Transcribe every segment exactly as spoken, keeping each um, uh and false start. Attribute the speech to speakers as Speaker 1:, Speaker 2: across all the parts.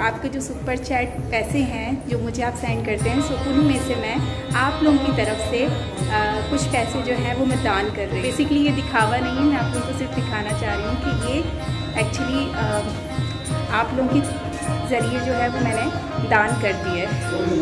Speaker 1: आपके जो super chat पैसे हैं जो मुझे आप सेंड करते हैं, सो उन में से मैं आप लोगों की तरफ से आ, कुछ पैसे जो हैं वो मैं दान कर रही हूँ। बेसिकली ये दिखावा नहीं है, मैं आप लोगों को सिर्फ दिखाना चाह रही हूँ कि ये एक्चुअली आप लोगों के ज़रिए जो है वो मैंने दान कर दी है।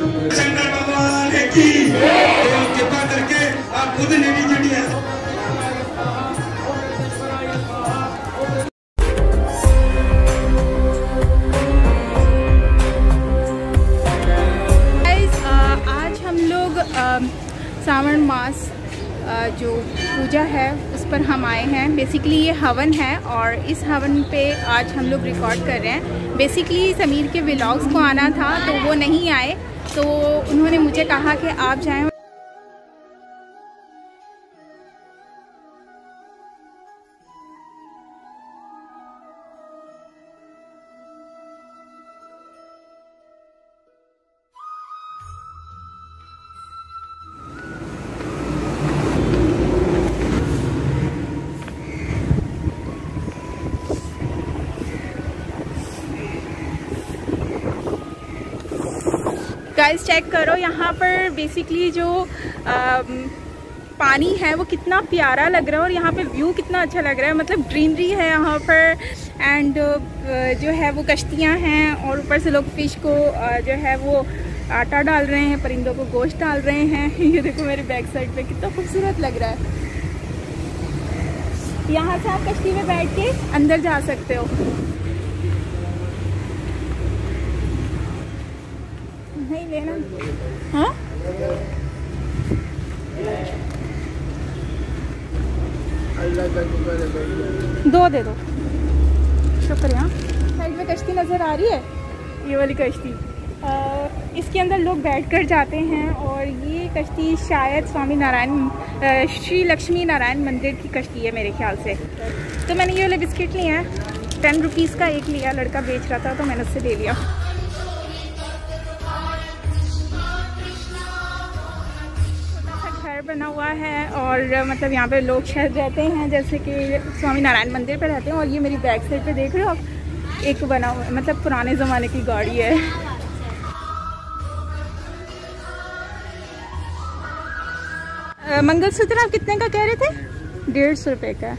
Speaker 1: आज हम लोग श्रावण मास जो पूजा है उस पर हम आए हैं। बेसिकली ये हवन है और इस हवन पे आज हम लोग रिकॉर्ड कर रहे हैं। बेसिकली समीर के व्लॉग्स को आना था तो वो नहीं आए, तो उन्होंने मुझे कहा कि आप जाएं। गाइस चेक करो यहाँ पर बेसिकली जो आ, पानी है वो कितना प्यारा लग रहा है और यहाँ पे व्यू कितना अच्छा लग रहा है। मतलब ग्रीनरी है यहाँ पर एंड जो है वो कश्तियाँ हैं और ऊपर से लोग फिश को जो है वो आटा डाल रहे हैं, परिंदों को गोश्त डाल रहे हैं। ये देखो मेरे बैक साइड पे कितना खूबसूरत लग रहा है। यहाँ से आप कश्ती में बैठ के अंदर जा सकते हो। नहीं लेना? हाँ दो दे दो, शुक्रिया। साइड में कश्ती नज़र आ रही है, ये वाली कश्ती। आ, इसके अंदर लोग बैठकर जाते हैं और ये कश्ती शायद स्वामी नारायण श्री लक्ष्मी नारायण मंदिर की कश्ती है मेरे ख्याल से। तो मैंने ये वाले बिस्किट लिए हैं, टेन रुपीज़ का एक लिया, लड़का बेच रहा था तो मैंने उससे ले लिया। बना हुआ है और मतलब यहाँ पे लोग शायद रहते हैं, जैसे कि स्वामी नारायण मंदिर पे रहते हैं। और ये मेरी बैक साइड पे देख रहे हो आप, एक बना हुआ है, मतलब पुराने ज़माने की गाड़ी है। मंगलसूत्र आप कितने का कह रहे थे? डेढ़ सौ रुपये का।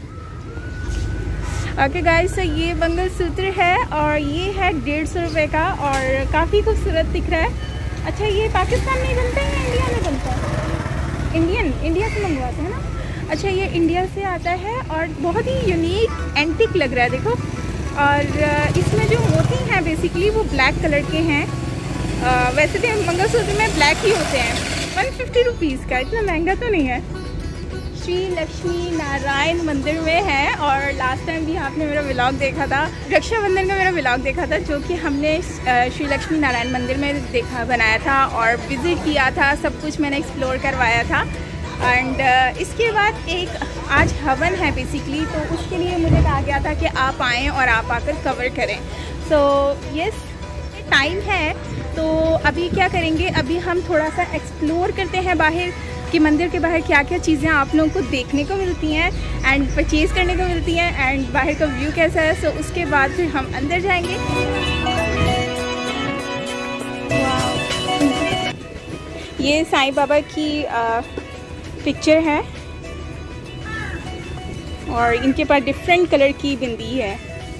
Speaker 1: ओके गाइस, तो ये मंगलसूत्र है और ये है डेढ़ सौ रुपये का और काफ़ी खूबसूरत दिख रहा है। अच्छा, ये पाकिस्तान में बनता है या इंडिया में बनता है? इंडियन इंडिया से मंगवाते हैं ना। अच्छा, ये इंडिया से आता है और बहुत ही यूनिक एंटिक लग रहा है, देखो। और इसमें जो मोती हैं बेसिकली वो ब्लैक कलर के हैं। आ, वैसे तो मंगलसूत्र में ब्लैक ही होते हैं। वन फिफ्टी रुपीज़ का, इतना महंगा तो नहीं है। श्री लक्ष्मी नारायण मंदिर में है और लास्ट टाइम भी आपने मेरा व्लॉग देखा था, रक्षाबंधन का मेरा व्लॉग देखा था, जो कि हमने श्री लक्ष्मी नारायण मंदिर में देखा बनाया था और विज़िट किया था, सब कुछ मैंने एक्सप्लोर करवाया था। एंड इसके बाद एक आज हवन है बेसिकली, तो उसके लिए मुझे कहा गया था कि आप आएँ और आप आकर कवर करें। सो यस, टाइम है तो अभी क्या करेंगे, अभी हम थोड़ा सा एक्सप्लोर करते हैं बाहर कि मंदिर के बाहर क्या क्या चीज़ें आप लोगों को देखने को मिलती हैं एंड परचेज़ करने को मिलती हैं एंड बाहर का व्यू कैसा है। सो so, उसके बाद फिर हम अंदर जाएंगे। ये साईं बाबा की आ, पिक्चर है और इनके पास डिफरेंट कलर की बिंदी है।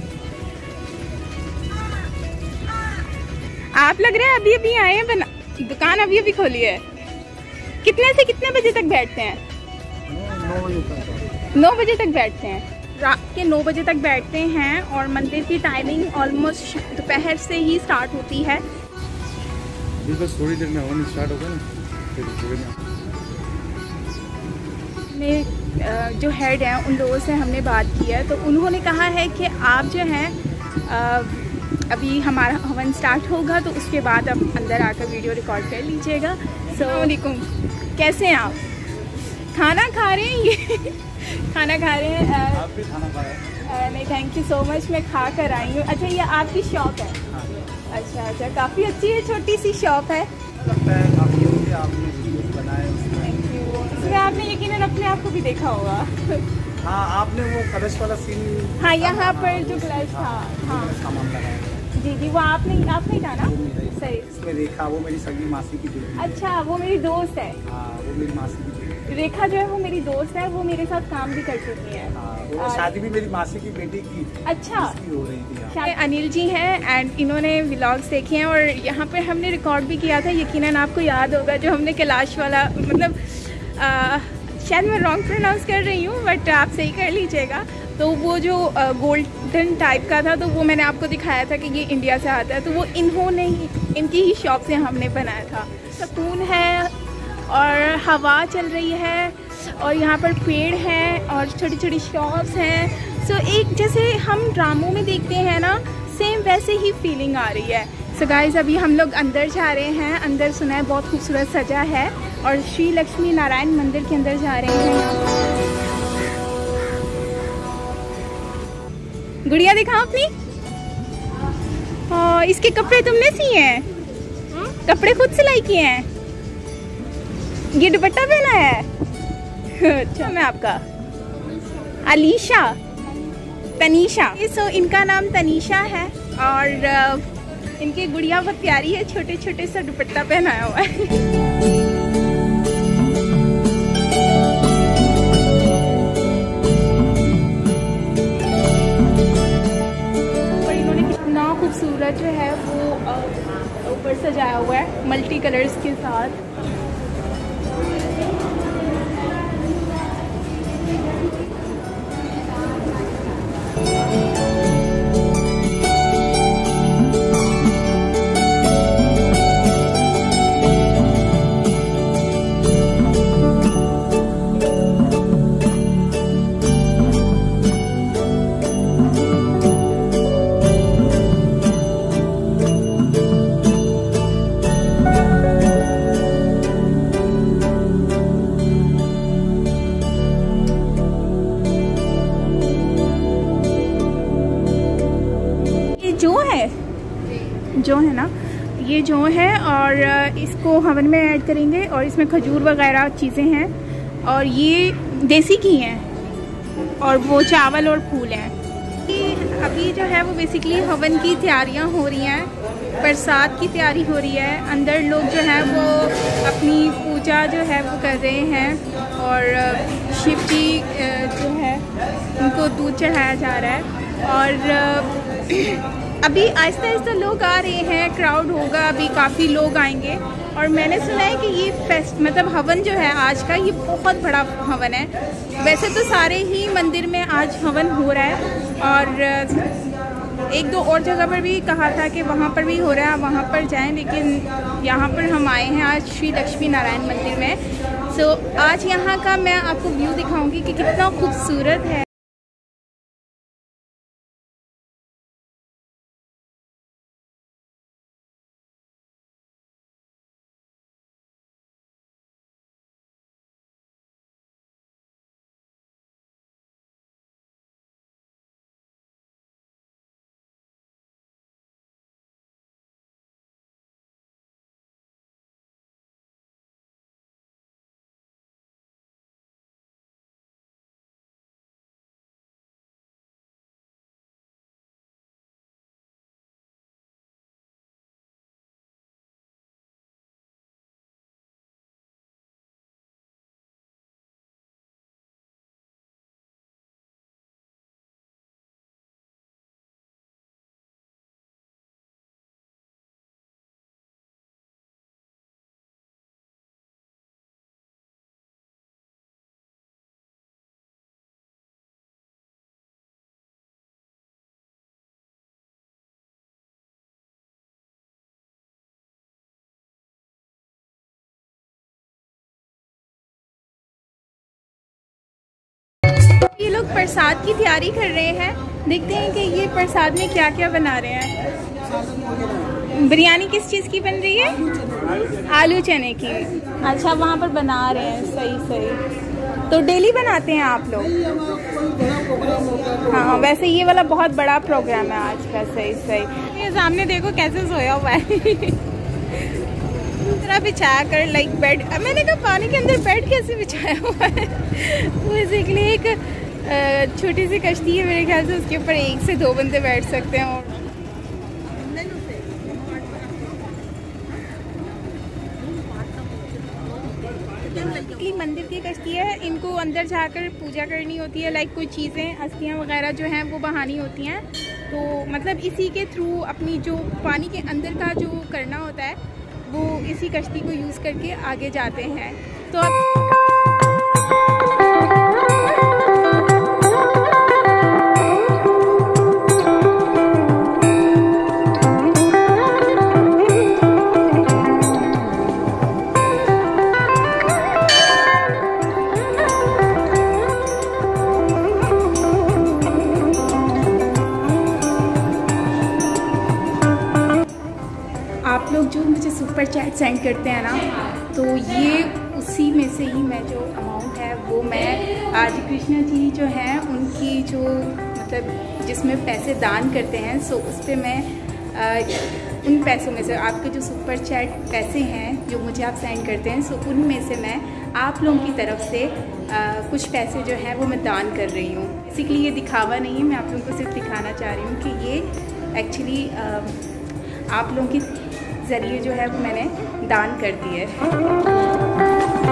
Speaker 1: आप लग रहे हैं अभी अभी आए हैं, बना दुकान अभी अभी खोली है। कितने से कितने बजे तक बैठते हैं? नौ बजे तक। नौ बजे तक बैठते हैं, रात के नौ बजे तक बैठते हैं और मंदिर की टाइमिंग ऑलमोस्ट दोपहर से ही स्टार्ट होती है।
Speaker 2: बस थोड़ी देर में हवन स्टार्ट होगा ना,
Speaker 1: मेरे जो हेड हैं उन लोगों से हमने बात की है, तो उन्होंने कहा है कि आप जो हैं अभी हमारा हवन स्टार्ट होगा तो उसके बाद आप अंदर आकर वीडियो रिकॉर्ड कर लीजिएगा। अस्सलामुअलैकुम, कैसे हैं आप? खाना खा रहे हैं? ये खाना खा रहे हैं?
Speaker 2: आप भी खाना खा रहे हैं?
Speaker 1: नहीं, थैंक यू सो मच, मैं खा कर आई हूँ। अच्छा, ये आपकी शॉप है?
Speaker 2: हाँ।
Speaker 1: अच्छा अच्छा, काफ़ी अच्छी है, छोटी सी शॉप है।
Speaker 2: लगता है काफ़ी अच्छी आपने बनाया उसमें।
Speaker 1: Thank you. इसमें आपने यकीनन अपने आप को भी देखा होगा।
Speaker 2: हाँ, आपने वो कलश वाला सीन।
Speaker 1: हाँ, यहाँ पर जो कलश था, हाँ
Speaker 2: सामान लगाया।
Speaker 1: जी जी, वो आप नहीं आप नहीं था ना? सही।
Speaker 2: इसमें रेखा, वो मेरी सगी मासी की बेटी है।
Speaker 1: अच्छा, वो मेरी दोस्त है।
Speaker 2: हाँ, वो मेरी मासी की बेटी है।
Speaker 1: रेखा जो है वो मेरी दोस्त है, वो मेरे साथ काम भी कर चुकी है।
Speaker 2: हाँ, वो शादी भी मेरी मासी की बेटी की
Speaker 1: अच्छा
Speaker 2: हो रही थी।
Speaker 1: ये अनिल जी हैं एंड इन्होंने व्लॉग्स देखे हैं और यहाँ पे हमने रिकॉर्ड भी किया था। यकीनन आपको याद होगा जो हमने कैलाश वाला, मतलब आ, शायद मैं रॉन्ग प्रोनाउंस कर रही हूँ बट आप सही कर लीजिएगा। तो वो जो गोल्डन टाइप का था तो वो मैंने आपको दिखाया था कि ये इंडिया से आता है, तो वो इन्होंने ही, इनकी ही शॉप से हमने बनाया था। सुकून है और हवा चल रही है और यहाँ पर पेड़ हैं और छोटी छोटी शॉप्स हैं। सो एक जैसे हम ड्रामों में देखते हैं ना, सेम वैसे ही फीलिंग आ रही है। सो गाइस अभी हम लोग अंदर जा रहे हैं। अंदर सुना है बहुत खूबसूरत सजा है और श्री लक्ष्मी नारायण मंदिर के अंदर जा रहे हैं। गुड़िया दिखा अपनी। हाँ, इसके कपड़े तुमने सिए हैं? कपड़े खुद सिलाई किए हैं? ये दुपट्टा पहना है? अच्छा, मैं आपका अलीशा, तनीशा। सो इनका नाम तनीशा है और इनकी गुड़िया बहुत प्यारी है, छोटे छोटे सा दुपट्टा पहनाया हुआ है। खूबसूरत जो है वो ऊपर सजाया हुआ है मल्टी कलर्स के साथ। जो है जो है ना ये जो है और इसको हवन में ऐड करेंगे और इसमें खजूर वगैरह चीज़ें हैं और ये देसी घी हैं और वो चावल और फूल हैं। अभी जो है वो बेसिकली हवन की तैयारियां हो रही हैं, प्रसाद की तैयारी हो रही है। अंदर लोग जो है वो अपनी पूजा जो है वो कर रहे हैं और शिव जी जो है उनको दूध चढ़ाया जा रहा है और अभी आहिस्ता आहिस्ता लोग आ रहे हैं, क्राउड होगा, अभी काफ़ी लोग आएंगे। और मैंने सुना है कि ये फेस्ट मतलब हवन जो है आज का, ये बहुत बड़ा हवन है। वैसे तो सारे ही मंदिर में आज हवन हो रहा है और एक दो और जगह पर भी कहा था कि वहाँ पर भी हो रहा है, वहाँ पर जाएं, लेकिन यहाँ पर हम आए हैं आज श्री लक्ष्मी नारायण मंदिर में। सो आज यहाँ का मैं आपको व्यू दिखाऊंगी कि कितना खूबसूरत है। ये लोग प्रसाद की तैयारी कर रहे हैं, देखते हैं कि ये प्रसाद में क्या क्या बना रहे हैं। बिरयानी किस चीज़ की बन रही है? आलू चने की। अच्छा, वहाँ पर बना रहे हैं, सही सही। तो डेली बनाते हैं आप लोग? हाँ, वैसे ये वाला बहुत बड़ा प्रोग्राम है आज का, सही सही। ये सामने देखो कैसे सोया हुआ है तरह बिछा कर, लाइक बेड। मैंने कहा पानी के अंदर बेड कैसे बिछाया हुआ है बेसिकली एक छोटी सी कश्ती है मेरे ख्याल से, उसके ऊपर एक से दो बंदे बैठ सकते हैं। और बेसिकली मंदिर की कश्ती है, इनको अंदर जाकर पूजा करनी होती है, लाइक कोई चीज़ें अस्थियाँ वगैरह जो हैं वो बहानी होती हैं। तो मतलब इसी के थ्रू अपनी जो पानी के अंदर का जो करना होता है वो इसी कश्ती को यूज़ करके आगे जाते हैं। तो अब आप लोग जो मुझे सुपर चैट सेंड करते हैं ना, तो ये उसी में से ही मैं जो अमाउंट है वो मैं आज कृष्णा जी जो हैं उनकी जो मतलब जिसमें पैसे दान करते हैं, सो उस पर मैं आ, उन पैसों में से आपके जो सुपर चैट पैसे हैं जो मुझे आप सेंड करते हैं, सो उनमें से मैं आप लोगों की तरफ से आ, कुछ पैसे जो है वो मैं दान कर रही हूँ। बेसिकली ये दिखावा नहीं है, मैं आप लोगों को सिर्फ दिखाना चाह रही हूँ कि ये एक्चुअली आप लोगों की ज़रिए जो है वो मैंने दान कर दी है।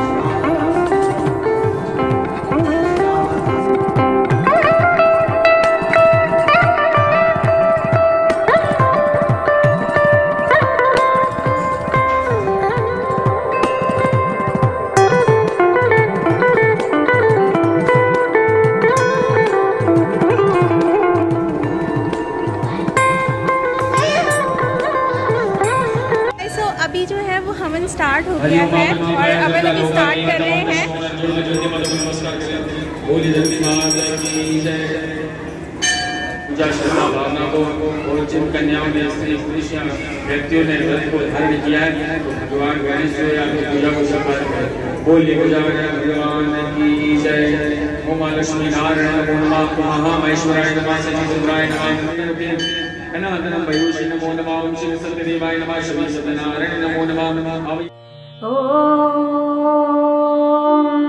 Speaker 1: अभी जो है वो हवन स्टार्ट हो गया है और अपन अभी स्टार्ट कर रहे हैं।
Speaker 3: पूजा श्रद्धा भावना को और जिन कन्याओं ने स्त्री व्यक्तियों ने व्रत को धारण किया है, भगवान गणेश से पूजा को सफल करें। बोलिए पूजा भगवान की जय। ओम लक्ष्मी नारायण नमः, महामहेश्वराय नमः, सचिन्द्राय नमः, अनादनम भयूषी नमो नमः, ओम शिव सत्यदेवाय नमः, शिव सत्यनारायण नमो नमः।
Speaker 4: ओम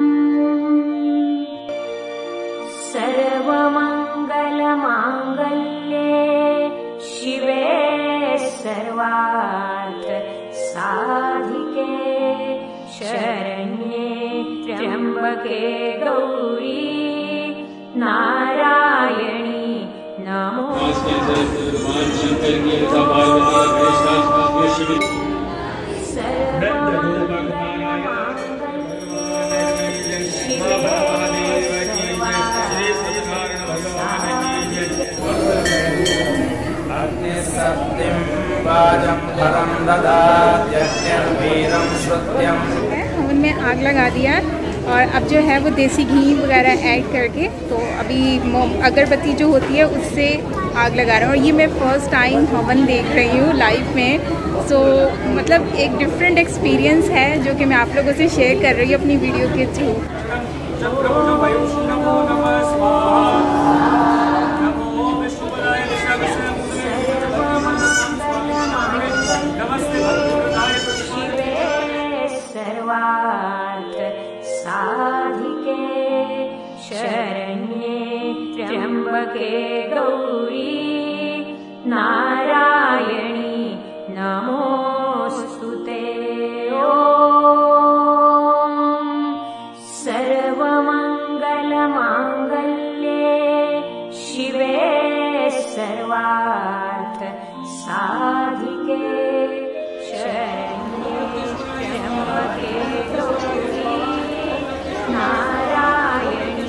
Speaker 4: सर्वमंगल मांगल्ये शिवे सर्वार्थ साधिके शरण्ये त्र्यंबके गौरी नारायणी नमोस्तुते।
Speaker 1: हवन में आग लगा दिया और अब जो है वो देसी घी वगैरह ऐड करके तो अभी अगरबत्ती जो होती है उससे आग लगा रहे हैं। और ये मैं फ़र्स्ट टाइम हवन देख रही हूँ लाइव में, सो so, मतलब एक डिफरेंट एक्सपीरियंस है जो कि मैं आप लोगों से शेयर कर रही हूँ अपनी वीडियो के थ्रू।
Speaker 4: साधिके शरण्ये त्र्यंबके गौरी नारायणी नमोस्तुते। ओम सर्वमंगल मांगल्ये शिवे सर्वार्थ साधिके शरण्ये त्र्यंबके गौरी नारायणी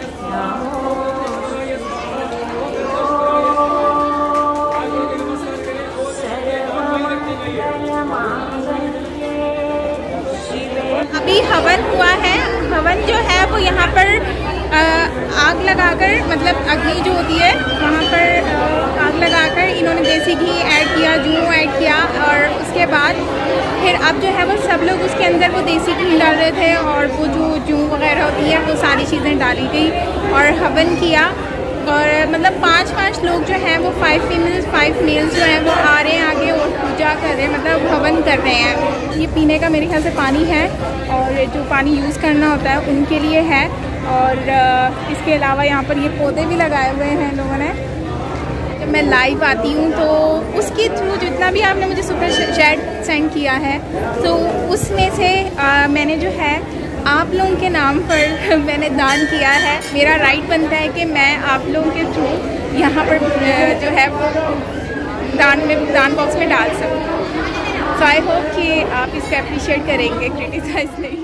Speaker 1: अभी हवन हुआ है। हवन जो है वो यहाँ पर आ, आग लगाकर मतलब अग्नि जो होती है वहाँ पर आ, आग लगाकर इन्होंने देसी घी ऐड किया, जूं ऐड किया और उसके बाद फिर अब जो है वो सब लोग उसके अंदर वो देसी घी डाल रहे थे और वो जो जूं वगैरह होती है वो सारी चीज़ें डाली गई और हवन किया। और मतलब पांच पांच लोग जो हैं वो फाइव फीमेल्स फाइव मेल्स जो हैं वो आ रहे हैं आगे और पूजा कर रहे हैं, मतलब हवन कर रहे हैं। ये पीने का मेरे ख्याल से पानी है और जो पानी यूज़ करना होता है उनके लिए है। और इसके अलावा यहाँ पर ये पौधे भी लगाए हुए हैं लोगों ने। जब मैं लाइव आती हूँ तो उसके थ्रू जितना भी आपने मुझे सुपर चैट सेंड किया है तो उसमें से आ, मैंने जो है आप लोगों के नाम पर मैंने दान किया है। मेरा राइट बनता है कि मैं आप लोगों के थ्रू यहाँ पर जो है दान में दान बॉक्स में डाल सकूँ। सो आई होप कि आप इसको अप्रिशिएट करेंगे, क्रिटिसाइज नहीं।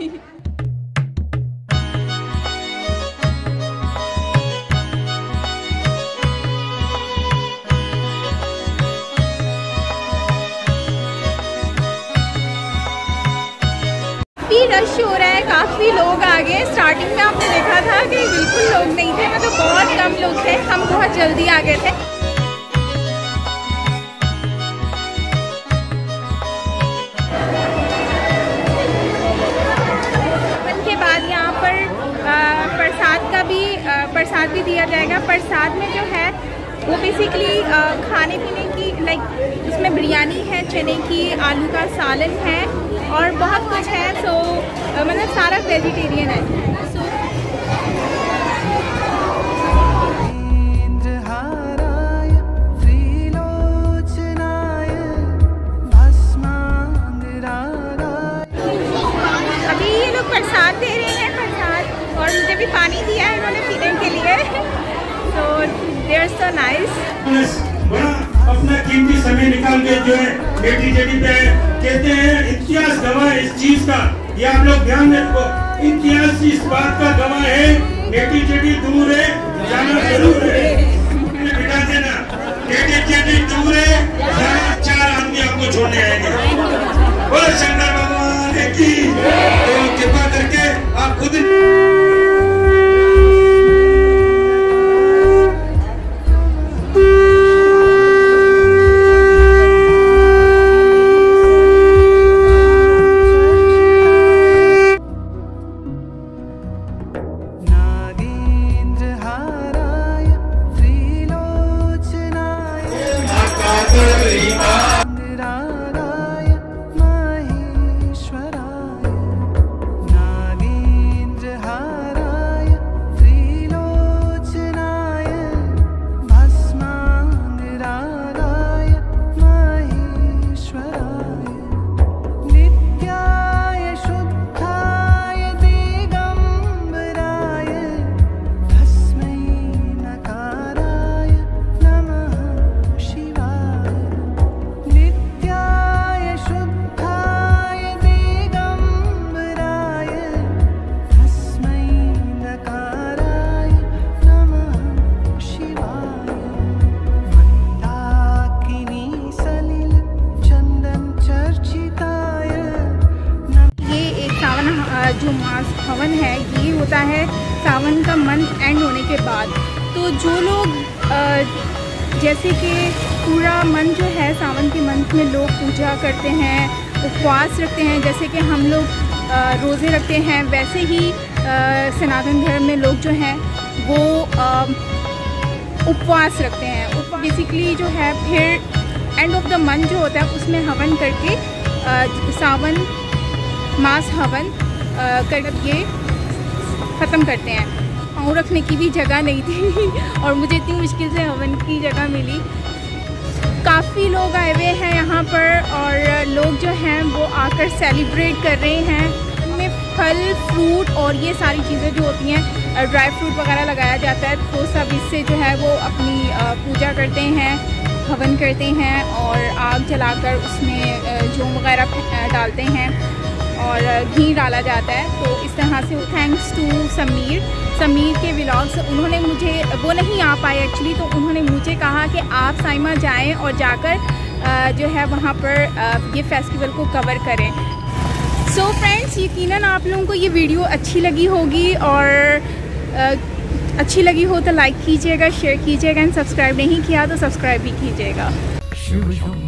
Speaker 1: काफ़ी रश हो रहा है, काफ़ी लोग आ गए। स्टार्टिंग में आपने देखा था कि बिल्कुल लोग नहीं थे, मतलब बहुत कम लोग थे। हम बहुत जल्दी आ गए थे। के बाद यहाँ पर प्रसाद का भी प्रसाद भी दिया जाएगा। प्रसाद में जो है वो बेसिकली खाने पीने की, लाइक उसमें बिरयानी है, चने की, आलू का सालन है और बहुत कुछ है। सो मतलब सारा वेजिटेरियन है। सो अभी ये लोग प्रसाद दे रहे हैं, प्रसाद, और मुझे भी पानी दिया है उन्होंने पीने के लिए। So they are so nice.
Speaker 5: बड़ा अपना कीमती समय निकाल के जो है बेटी जेटी पे कहते हैं इतिहास गवाह इस चीज का। ये आप लोग ध्यान रखो, इतिहास इस बात का गवाह है। बेटी जेटी दूर है, जाना जरूर है। बिठा देना, बेटी जेटी दूर है, जाना, चार आदमी आपको छोड़ने आएंगे। बोलो शंकर भगवान की। तो कृपा करके आप खुद
Speaker 1: जो मास हवन है ये होता है सावन का मंथ एंड होने के बाद। तो जो लोग जैसे कि पूरा मंथ जो है सावन के मंथ में लोग पूजा करते हैं, उपवास रखते हैं, जैसे कि हम लोग रोज़े रखते हैं, वैसे ही सनातन धर्म में लोग जो हैं वो उपवास रखते हैं। बेसिकली जो है फिर एंड ऑफ द मंथ जो होता है उसमें हवन करके सावन मास हवन कर ये ख़त्म करते हैं। पाँव रखने की भी जगह नहीं थी और मुझे इतनी मुश्किल से हवन की जगह मिली। काफ़ी लोग आए हुए हैं यहाँ पर और लोग जो हैं वो आकर सेलिब्रेट कर रहे हैं। इनमें फल फ्रूट और ये सारी चीज़ें जो होती हैं, ड्राई फ्रूट वगैरह लगाया जाता है, तो सब इससे जो है वो अपनी पूजा करते हैं, हवन करते हैं और आग जलाकर उसमें जो वगैरह डालते हैं और घी डाला जाता है। तो इस तरह से थैंक्स टू समीर समीर के व्लॉग्स, उन्होंने मुझे, वो नहीं आ पाए एक्चुअली, तो उन्होंने मुझे कहा कि आप साइमा जाएं और जाकर जो है वहाँ पर ये फेस्टिवल को कवर करें। सो so फ्रेंड्स, यकीनन आप लोगों को ये वीडियो अच्छी लगी होगी और अच्छी लगी हो तो लाइक कीजिएगा, शेयर कीजिएगा एंड सब्सक्राइब नहीं किया तो सब्सक्राइब भी कीजिएगा।